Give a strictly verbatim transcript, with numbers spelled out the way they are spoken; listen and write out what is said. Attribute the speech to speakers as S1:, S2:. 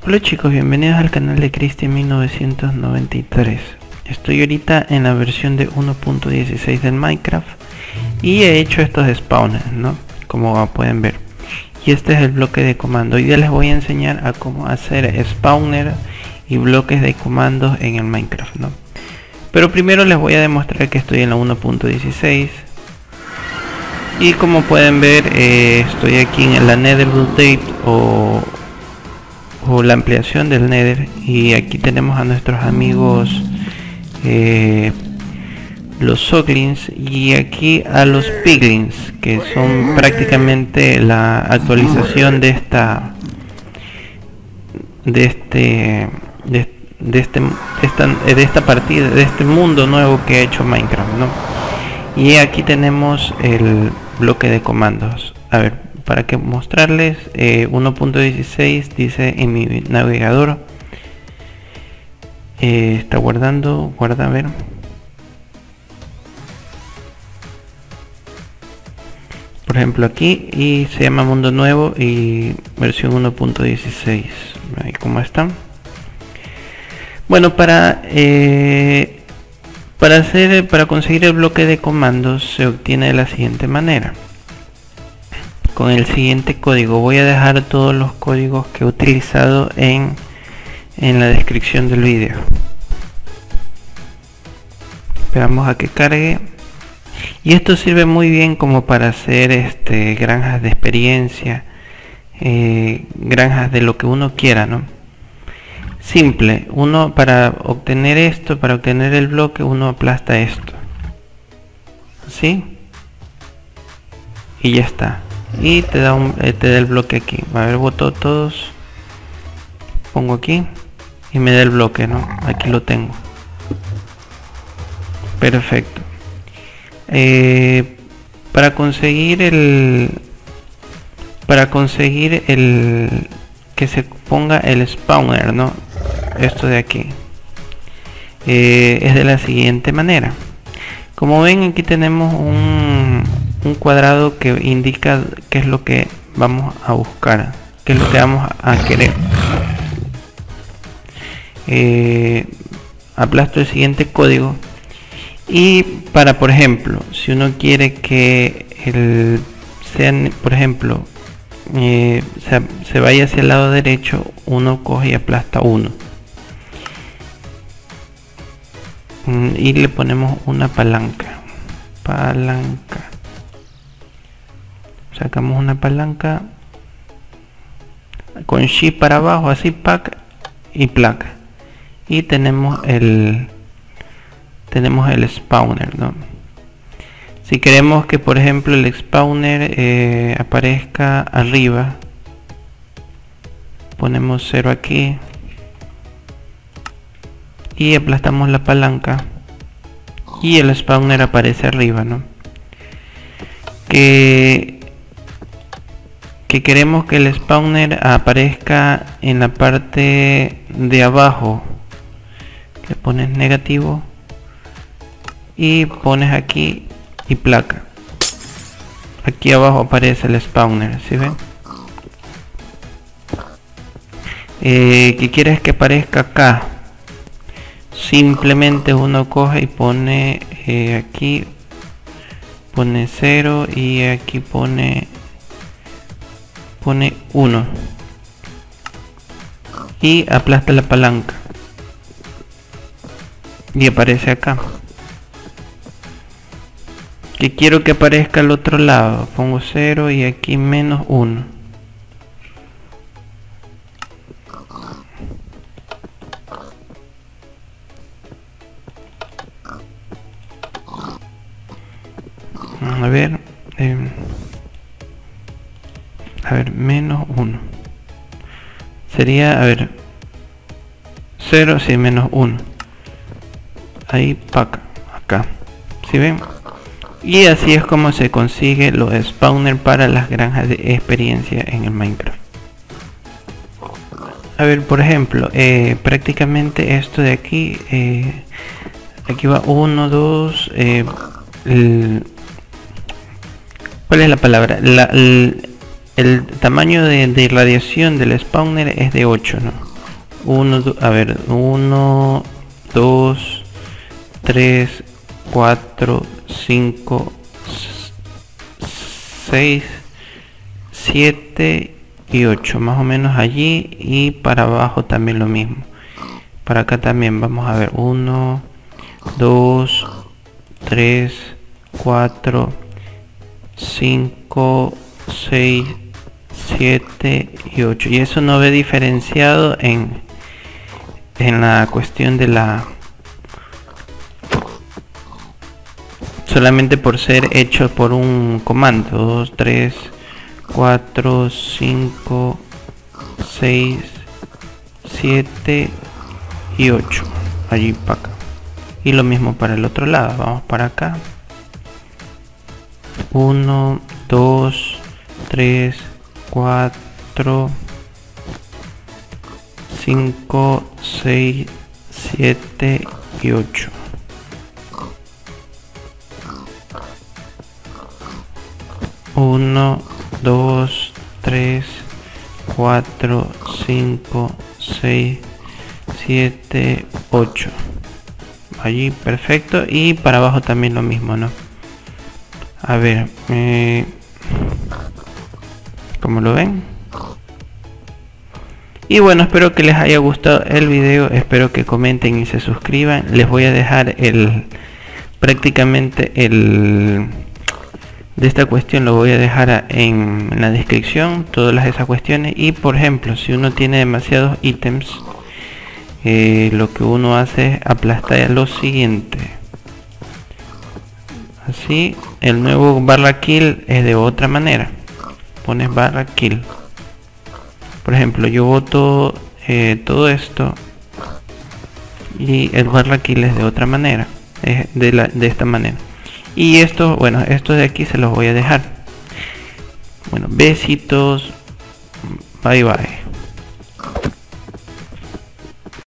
S1: Hola chicos, bienvenidos al canal de Cristian mil novecientos noventa y tres. Estoy ahorita en la versión de uno punto dieciséis del Minecraft y he hecho estos spawners, ¿no? Como pueden ver. Y este es el bloque de comando. Hoy día les voy a enseñar a cómo hacer spawner y bloques de comandos en el Minecraft, ¿no? Pero primero les voy a demostrar que estoy en la uno punto dieciséis. Y como pueden ver, eh, estoy aquí en la Nether Update o, o la ampliación del Nether. Y aquí tenemos a nuestros amigos eh, los Soglins y aquí a los Piglins, que son prácticamente la actualización de esta de este de, de este de esta, de esta partida, de este mundo nuevo que ha hecho Minecraft, ¿no? Y aquí tenemos el bloque de comandos. A ver, para que mostrarles, eh, uno punto dieciséis dice en mi navegador, eh, está guardando, guarda, a ver, por ejemplo aquí, y se llama mundo nuevo y versión uno punto dieciséis. Ahí cómo están. Bueno, para eh, para hacer para conseguir el bloque de comandos se obtiene de la siguiente manera, con el siguiente código. Voy a dejar todos los códigos que he utilizado en en la descripción del vídeo. Esperamos a que cargue. Y esto sirve muy bien como para hacer este granjas de experiencia, eh, granjas de lo que uno quiera, ¿no? Simple, uno para obtener esto, para obtener el bloque, uno aplasta esto, ¿sí? Y ya está. Y te da un, eh, te da el bloque aquí. A ver, boto todos, pongo aquí y me da el bloque, ¿no? Aquí lo tengo. Perfecto. Eh, para conseguir el para conseguir el que se ponga el spawner, ¿no? Esto de aquí eh, es de la siguiente manera. Como ven, aquí tenemos un, un cuadrado que indica qué es lo que vamos a buscar, qué es lo que vamos a querer. Eh, aplasto el siguiente código. Y para, por ejemplo, si uno quiere que el sean, por ejemplo, eh, se, se vaya hacia el lado derecho, uno coge y aplasta uno y le ponemos una palanca. Palanca. Sacamos una palanca con Shift para abajo, así, pack y placa. Y tenemos el tenemos el spawner, ¿no? Si queremos que, por ejemplo, el spawner eh, aparezca arriba, ponemos cero aquí y aplastamos la palanca y el spawner aparece arriba, ¿no? Que, que queremos que el spawner aparezca en la parte de abajo, le pones negativo y pones aquí y placa. Aquí abajo aparece el spawner, ¿sí ven? Eh, ¿qué quieres que aparezca acá? Simplemente uno coge y pone eh, aquí, pone cero y aquí pone pone uno y aplasta la palanca y aparece acá. Que quiero que aparezca al otro lado, pongo cero y aquí menos uno. A ver, eh, a ver, menos uno sería, a ver, cero, sí, menos uno. Ahí, pack, acá, ¿sí ven? Y así es como se consigue los spawners para las granjas de experiencia en el Minecraft. A ver, por ejemplo, eh, prácticamente esto de aquí, eh, aquí va uno, dos, eh, el, ¿cuál es la palabra? La, el, el tamaño de, de radiación del spawner es de ocho, ¿no? uno, a ver, uno, dos, tres, cuatro, cinco, seis, siete y ocho, más o menos allí, y para abajo también lo mismo. Para acá también vamos a ver uno, dos, tres, cuatro, cinco, seis, siete y ocho, y eso no ve diferenciado en en la cuestión de la, solamente por ser hecho por un comando. Dos, tres, cuatro, cinco, seis, siete y ocho, allí para acá. Y lo mismo para el otro lado. Vamos para acá. uno, dos, tres, cuatro, cinco, seis, siete y ocho. uno, dos, tres, cuatro, cinco, seis, siete, ocho. Allí perfecto, y para abajo también lo mismo, ¿no? A ver, eh, ¿cómo lo ven? Y bueno, espero que les haya gustado el video, espero que comenten y se suscriban. Les voy a dejar el prácticamente el de esta cuestión, lo voy a dejar en la descripción, todas esas cuestiones. Y por ejemplo, si uno tiene demasiados ítems, eh, lo que uno hace es aplastar lo siguiente, así. El nuevo barra kill es de otra manera, pones barra kill. Por ejemplo, yo boto eh, todo esto, y el barra kill es de otra manera, es de, la, de esta manera. Y esto, bueno, esto de aquí se los voy a dejar. Bueno, besitos, bye bye.